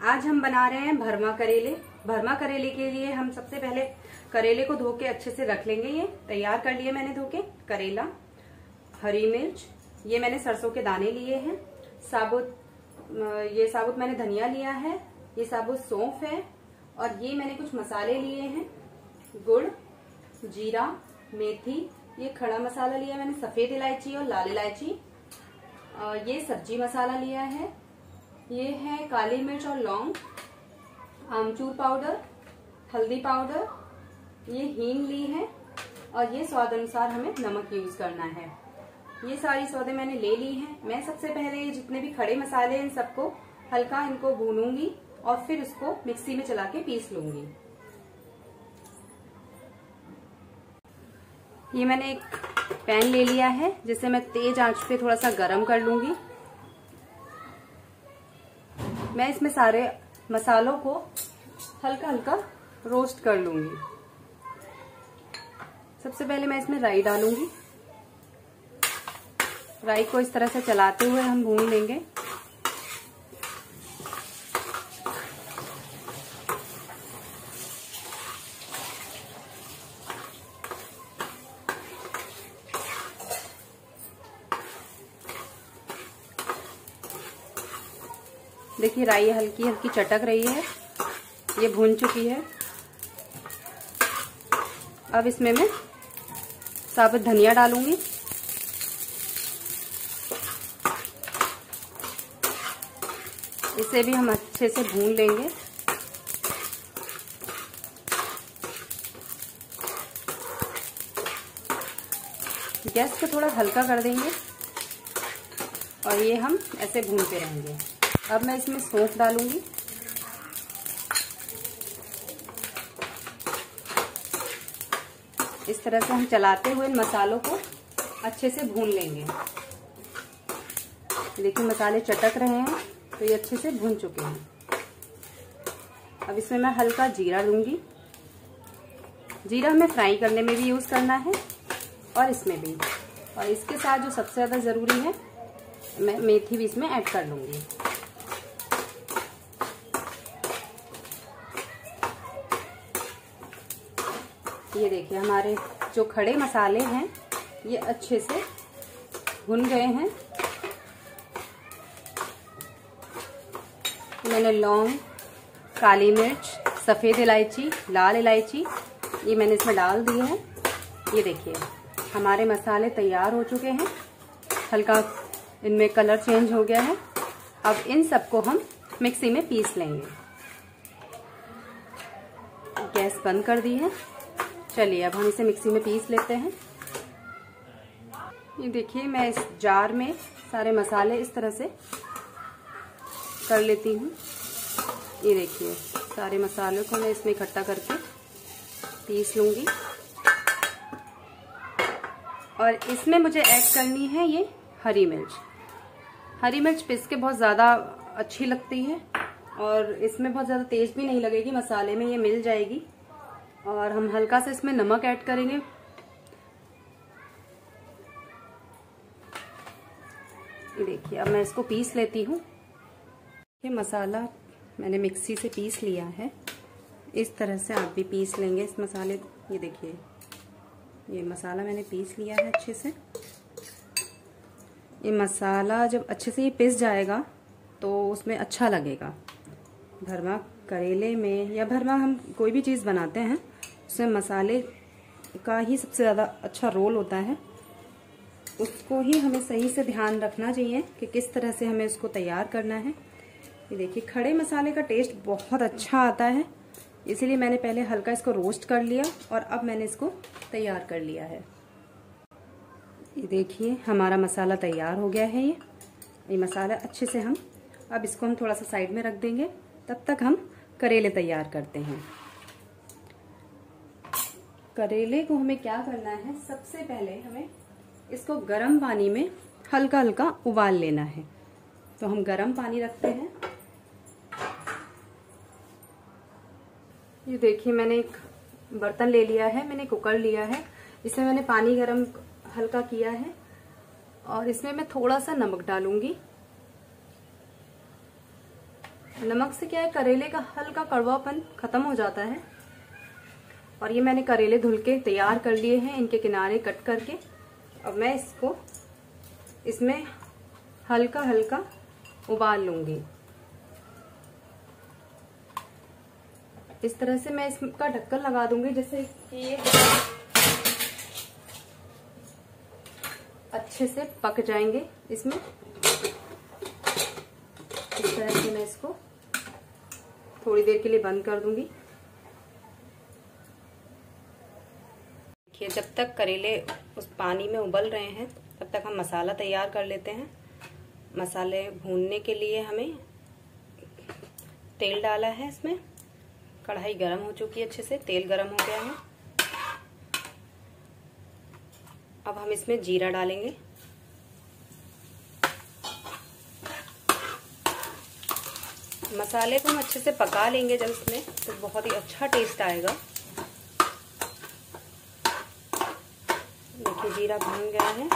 आज हम बना रहे हैं भरमा करेले। भरमा करेले के लिए हम सबसे पहले करेले को धो के अच्छे से रख लेंगे। ये तैयार कर लिए मैंने धो के। करेला, हरी मिर्च, ये मैंने सरसों के दाने लिए हैं, ये साबुत मैंने धनिया लिया है, ये साबुत सौंफ है, और ये मैंने कुछ मसाले लिए हैं, गुड़, जीरा, मेथी, ये खड़ा मसाला लिया मैंने, सफेद इलायची और लाल इलायची, ये सब्जी मसाला लिया है, ये है काली मिर्च और लौंग, आमचूर पाउडर, हल्दी पाउडर, ये हींग ली है, और ये स्वाद अनुसार हमें नमक यूज करना है। ये सारी सौदे मैंने ले ली हैं। मैं सबसे पहले ये जितने भी खड़े मसाले हैं इन सबको हल्का इनको भूनूंगी और फिर उसको मिक्सी में चला के पीस लूंगी। ये मैंने एक पैन ले लिया है जिसे मैं तेज आंच पे थोड़ा सा गरम कर लूंगी। मैं इसमें सारे मसालों को हल्का हल्का रोस्ट कर लूंगी। सबसे पहले मैं इसमें राई डालूंगी। राई को इस तरह से चलाते हुए हम भून लेंगे। देखिए राई हल्की हल्की चटक रही है, ये भून चुकी है। अब इसमें मैं साबुत धनिया डालूंगी। इसे भी हम अच्छे से भून लेंगे। गैस को थोड़ा हल्का कर देंगे और ये हम ऐसे भूनते रहेंगे। अब मैं इसमें सौंफ डालूंगी। इस तरह से हम चलाते हुए इन मसालों को अच्छे से भून लेंगे। देखिए मसाले चटक रहे हैं तो ये अच्छे से भून चुके हैं। अब इसमें मैं हल्का जीरा लूंगी। जीरा हमें फ्राई करने में भी यूज करना है और इसमें भी। और इसके साथ जो सबसे ज्यादा जरूरी है, मैं मेथी भी इसमें ऐड कर लूंगी। ये देखिए हमारे जो खड़े मसाले हैं ये अच्छे से भुन गए हैं। मैंने लौंग, काली मिर्च, सफेद इलायची, लाल इलायची ये मैंने इसमें डाल दिए हैं। ये देखिए हमारे मसाले तैयार हो चुके हैं। हल्का इनमें कलर चेंज हो गया है। अब इन सबको हम मिक्सी में पीस लेंगे। गैस बंद कर दी है। चलिए अब हम इसे मिक्सी में पीस लेते हैं। ये देखिए मैं इस जार में सारे मसाले इस तरह से कर लेती हूँ। ये देखिए सारे मसालों को मैं इसमें इकट्ठा करके पीस लूंगी। और इसमें मुझे ऐड करनी है ये हरी मिर्च। हरी मिर्च पीस के बहुत ज़्यादा अच्छी लगती है और इसमें बहुत ज़्यादा तेज भी नहीं लगेगी, मसाले में ये मिल जाएगी। और हम हल्का सा इसमें नमक ऐड करेंगे। ये देखिए अब मैं इसको पीस लेती हूँ। ये मसाला मैंने मिक्सी से पीस लिया है। इस तरह से आप भी पीस लेंगे इस मसाले को। ये देखिए ये मसाला मैंने पीस लिया है अच्छे से। ये मसाला जब अच्छे से ये पिस जाएगा तो उसमें अच्छा लगेगा। भरमा करेले में या भरमा हम कोई भी चीज़ बनाते हैं उसमें मसाले का ही सबसे ज़्यादा अच्छा रोल होता है। उसको ही हमें सही से ध्यान रखना चाहिए कि किस तरह से हमें उसको तैयार करना है। ये देखिए खड़े मसाले का टेस्ट बहुत अच्छा आता है, इसीलिए मैंने पहले हल्का इसको रोस्ट कर लिया और अब मैंने इसको तैयार कर लिया है। ये देखिए हमारा मसाला तैयार हो गया है। ये मसाला अच्छे से हम अब इसको हम थोड़ा सा साइड में रख देंगे। तब तक हम करेले तैयार करते हैं। करेले को हमें क्या करना है, सबसे पहले हमें इसको गर्म पानी में हल्का हल्का उबाल लेना है। तो हम गर्म पानी रखते हैं। ये देखिए मैंने एक बर्तन ले लिया है, मैंने कुकर लिया है। इसमें मैंने पानी गर्म हल्का किया है और इसमें मैं थोड़ा सा नमक डालूंगी। नमक से क्या है, करेले का हल्का कड़वापन खत्म हो जाता है। और ये मैंने करेले धुल के तैयार कर लिए हैं, इनके किनारे कट करके। अब मैं इसको इसमें हल्का हल्का उबाल लूंगी। इस तरह से मैं इसका ढक्कन लगा दूंगी, जिससे कि ये अच्छे से पक जाएंगे इसमें। इस तरह से मैं इसको थोड़ी देर के लिए बंद कर दूंगी। देखिए, जब तक करेले उस पानी में उबल रहे हैं तब तक हम मसाला तैयार कर लेते हैं। मसाले भूनने के लिए हमें तेल डाला है इसमें। कढ़ाई गरम हो चुकी है, अच्छे से तेल गरम हो गया है। अब हम इसमें जीरा डालेंगे। मसाले को हम अच्छे से पका लेंगे जब इसमें, तो बहुत ही अच्छा टेस्ट आएगा। देखिए, जीरा भून गया है।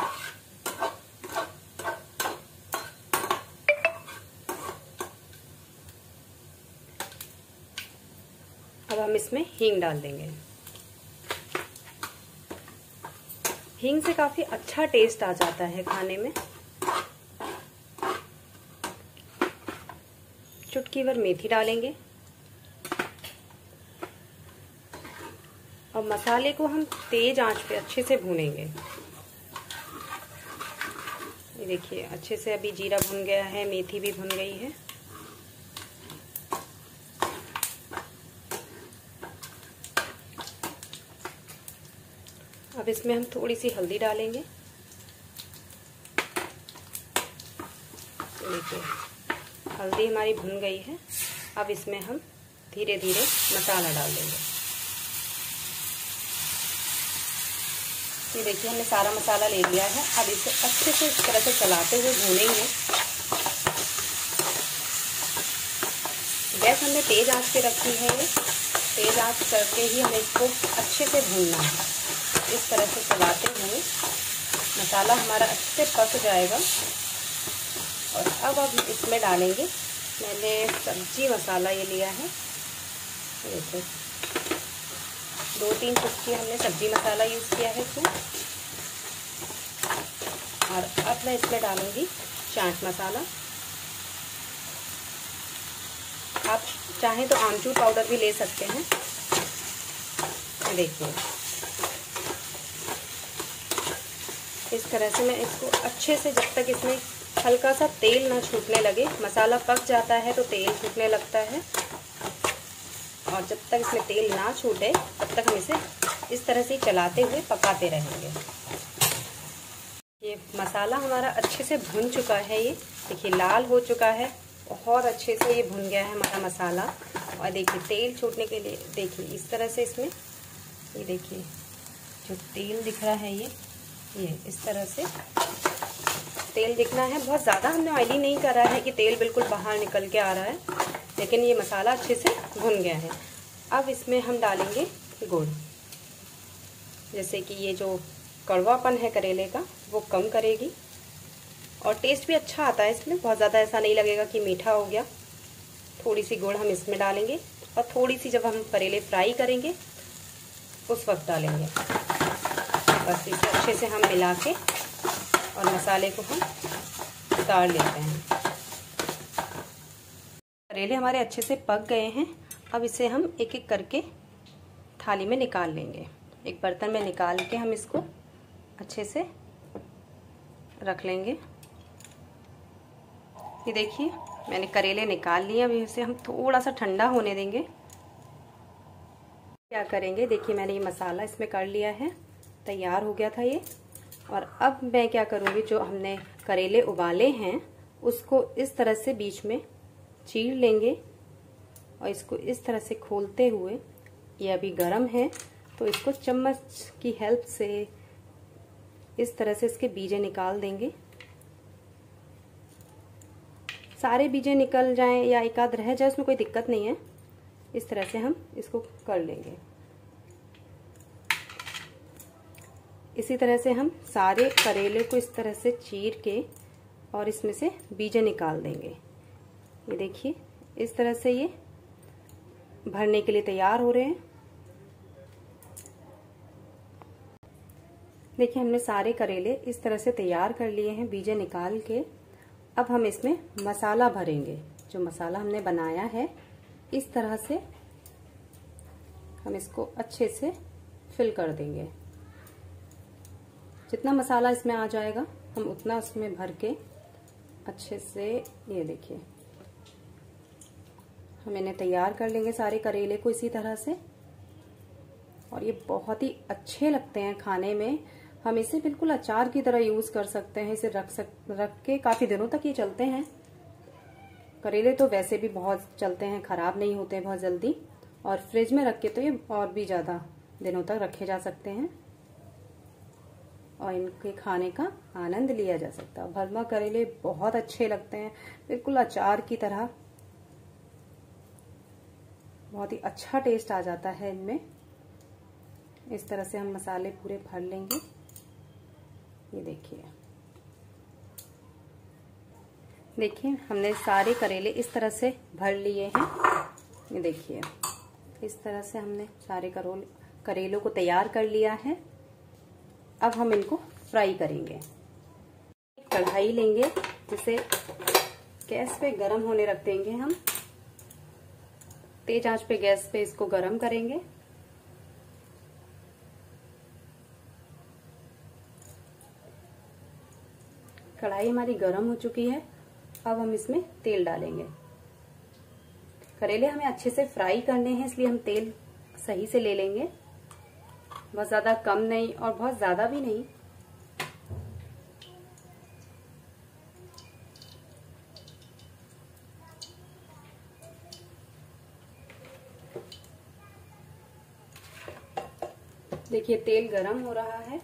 अब हम इसमें हींग डाल देंगे। हींग से काफी अच्छा टेस्ट आ जाता है खाने में। चुटकी भर मेथी डालेंगे। और मसाले को हम तेज आंच पे अच्छे से भूनेंगे। ये देखिए, अच्छे से अभी जीरा भुन गया है, मेथी भी भुन गई है। अब इसमें हम थोड़ी सी हल्दी डालेंगे। देखिए, हल्दी हमारी भुन गई है। अब इसमें हम धीरे धीरे मसाला डाल देंगे। ये देखिए, हमने सारा मसाला ले लिया है। अब इसे अच्छे से इस तरह से चलाते हुए भूनेंगे। गैस हमने तेज आंच पे रखी है। ये तेज आंच करके ही हमें इसको अच्छे से भूनना है। इस तरह से चलाते हुए मसाला हमारा अच्छे से पक जाएगा। और अब हम इसमें डालेंगे, मैंने सब्जी मसाला ये लिया है। देखिए, 2-3 चुटकी हमने सब्जी मसाला यूज़ किया है इसमें। और अब मैं इसमें डालूंगी चाट मसाला। आप चाहें तो आमचूर पाउडर भी ले सकते हैं। देखिए, इस तरह से मैं इसको अच्छे से, जब तक इसमें हल्का सा तेल ना छूटने लगे, मसाला पक जाता है तो तेल छूटने लगता है। और जब तक इसमें तेल ना छूटे तब तक हम इसे इस तरह से चलाते हुए पकाते रहेंगे। ये मसाला हमारा अच्छे से भुन चुका है। ये देखिए, लाल हो चुका है, बहुत अच्छे से ये भुन गया है हमारा मसाला। और देखिए, तेल छूटने के लिए देखिए इस तरह से इसमें, ये देखिए जो तेल दिख रहा है, ये इस तरह से तेल दिखना है। बहुत ज़्यादा हमने ऑयली नहीं करा है कि तेल बिल्कुल बाहर निकल के आ रहा है, लेकिन ये मसाला अच्छे से भुन गया है। अब इसमें हम डालेंगे गुड़, जैसे कि ये जो कड़वापन है करेले का वो कम करेगी। और टेस्ट भी अच्छा आता है इसमें, बहुत ज़्यादा ऐसा नहीं लगेगा कि मीठा हो गया। थोड़ी सी गुड़ हम इसमें डालेंगे, और थोड़ी सी जब हम करेले फ्राई करेंगे उस वक्त डालेंगे। बस इसे अच्छे से हम मिला के और मसाले को हम उतार लेते हैं। करेले हमारे अच्छे से पक गए हैं। अब इसे हम एक एक करके थाली में निकाल लेंगे। एक बर्तन में निकाल के हम इसको अच्छे से रख लेंगे। ये देखिए, मैंने करेले निकाल लिए। अब इसे हम थोड़ा सा ठंडा होने देंगे। क्या करेंगे, देखिए मैंने ये मसाला इसमें कर लिया है, तैयार हो गया था ये। और अब मैं क्या करूँगी, जो हमने करेले उबाले हैं उसको इस तरह से बीच में चीर लेंगे। और इसको इस तरह से खोलते हुए, ये अभी गर्म है तो इसको चम्मच की हेल्प से इस तरह से इसके बीजे निकाल देंगे। सारे बीजे निकल जाएं या एक आध रह जाए उसमें कोई दिक्कत नहीं है। इस तरह से हम इसको कर लेंगे। इसी तरह से हम सारे करेले को इस तरह से चीर के और इसमें से बीजे निकाल देंगे। ये देखिए, इस तरह से ये भरने के लिए तैयार हो रहे हैं। देखिए हमने सारे करेले इस तरह से तैयार कर लिए हैं बीजे निकाल के। अब हम इसमें मसाला भरेंगे। जो मसाला हमने बनाया है इस तरह से हम इसको अच्छे से फिल कर देंगे। जितना मसाला इसमें आ जाएगा हम उतना उसमें भर के अच्छे से, ये देखिए हम इन्हें तैयार कर लेंगे सारे करेले को इसी तरह से। और ये बहुत ही अच्छे लगते हैं खाने में। हम इसे बिल्कुल अचार की तरह यूज कर सकते हैं। इसे रख के काफी दिनों तक ये चलते हैं। करेले तो वैसे भी बहुत चलते हैं, खराब नहीं होते हैं बहुत जल्दी। और फ्रिज में रख के तो ये और भी ज्यादा दिनों तक रखे जा सकते हैं और इनके खाने का आनंद लिया जा सकता है। भरमा करेले बहुत अच्छे लगते हैं, बिल्कुल अचार की तरह। बहुत ही अच्छा टेस्ट आ जाता है इनमें। इस तरह से हम मसाले पूरे भर लेंगे। ये देखिए, देखिए हमने सारे करेले इस तरह से भर लिए हैं। ये देखिए इस तरह से हमने सारे करेलों को तैयार कर लिया है। अब हम इनको फ्राई करेंगे। कढ़ाई लेंगे, जिसे गैस पे गरम होने रख देंगे। हम तेज आंच पे गैस पे इसको गरम करेंगे। कढ़ाई हमारी गरम हो चुकी है। अब हम इसमें तेल डालेंगे। करेले हमें अच्छे से फ्राई करने हैं, इसलिए हम तेल सही से ले लेंगे। बहुत ज्यादा कम नहीं और बहुत ज्यादा भी नहीं। देखिए तेल गरम हो रहा है।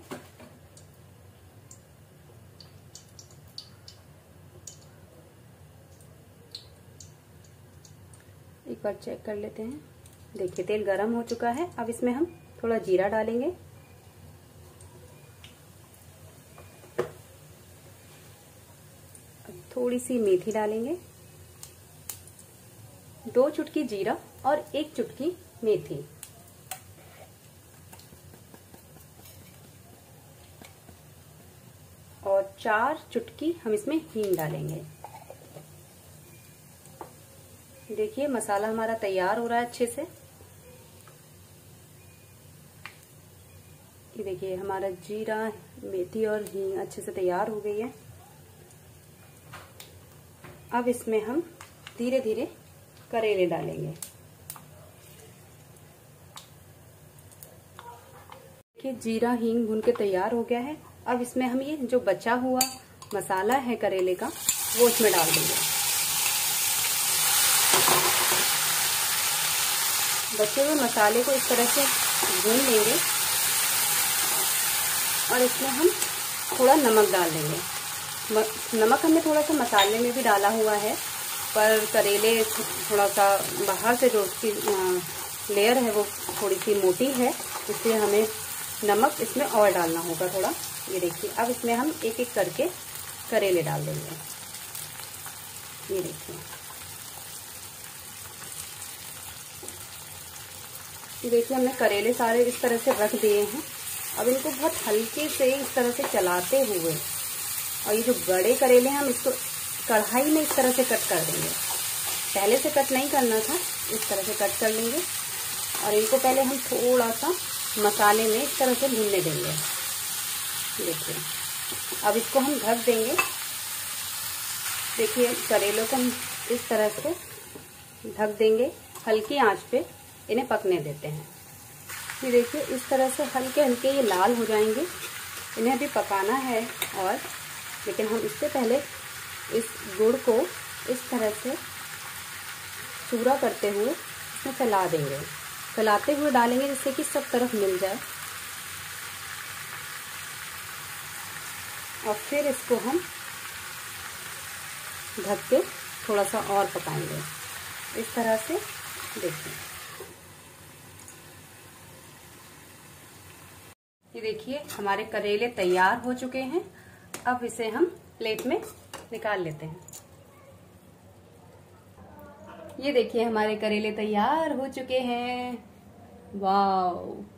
एक बार चेक कर लेते हैं। देखिए तेल गरम हो चुका है। अब इसमें हम थोड़ा जीरा डालेंगे। अब थोड़ी सी मेथी डालेंगे। 2 चुटकी जीरा और 1 चुटकी मेथी। और 4 चुटकी हम इसमें हींग डालेंगे। देखिए मसाला हमारा तैयार हो रहा है अच्छे से। ये देखिए हमारा जीरा, मेथी और हींग अच्छे से तैयार हो गई है। अब इसमें हम धीरे धीरे करेले डालेंगे। देखिए जीरा हींग भून के तैयार हो गया है। अब इसमें हम ये जो बचा हुआ मसाला है करेले का वो इसमें डाल देंगे। बचे हुए मसाले को इस तरह से भून लेंगे और इसमें हम थोड़ा नमक डाल देंगे। नमक हमने थोड़ा सा मसाले में भी डाला हुआ है, पर करेले थोड़ा सा बाहर से जो उसकी लेयर है वो थोड़ी सी मोटी है, इसलिए हमें नमक इसमें और डालना होगा थोड़ा। ये देखिए अब इसमें हम एक एक करके करेले डाल देंगे। ये देखिए, ये देखिए हमने करेले सारे इस तरह से रख दिए हैं। अब इनको बहुत हल्के से इस तरह से चलाते हुए, और ये जो बड़े करेले हैं हम इसको कढ़ाई में इस तरह से कट कर देंगे। पहले से कट नहीं करना था, इस तरह से कट कर लेंगे और इनको पहले हम थोड़ा सा मसाले में इस तरह से भूनने देंगे। देखिए अब इसको हम ढक देंगे। देखिए करेलों को हम इस तरह से ढक देंगे, हल्की आंच पे इन्हें पकने देते हैं। ये देखिए इस तरह से हल्के हल्के ये लाल हो जाएंगे। इन्हें अभी पकाना है और लेकिन हम इससे पहले इस गुड़ को इस तरह से चूरा करते हुए इसमें फैला देंगे। फैलाते हुए डालेंगे जिससे कि सब तरफ मिल जाए। और फिर इसको हम ढक के थोड़ा सा और पकाएंगे इस तरह से। देखिए ये देखिए हमारे करेले तैयार हो चुके हैं। अब इसे हम प्लेट में निकाल लेते हैं। ये देखिए हमारे करेले तैयार हो चुके हैं। वाव।